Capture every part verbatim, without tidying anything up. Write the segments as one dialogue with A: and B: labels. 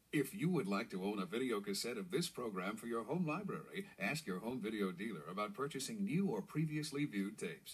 A: If you would like to own a video cassette of this program for your home library, ask your home video dealer about purchasing new or previously viewed tapes.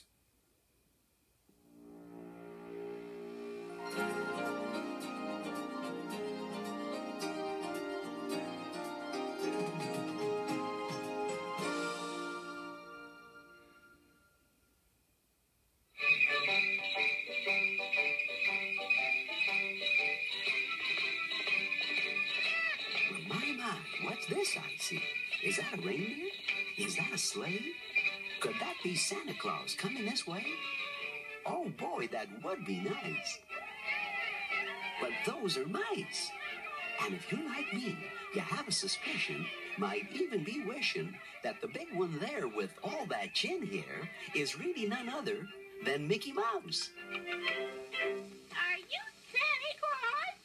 B: What's this I see? Is that a reindeer? Is that a sleigh? Could that be Santa Claus coming this way? Oh boy, that would be nice. But those are mice. And if you're like me, you have a suspicion, might even be wishing, that the big one there with all that chin hair is really none other than Mickey Mouse.
C: Are you Santa Claus?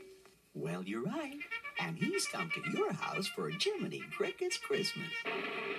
B: Well, you're right. And he's come to your house for Jiminy Cricket's Christmas.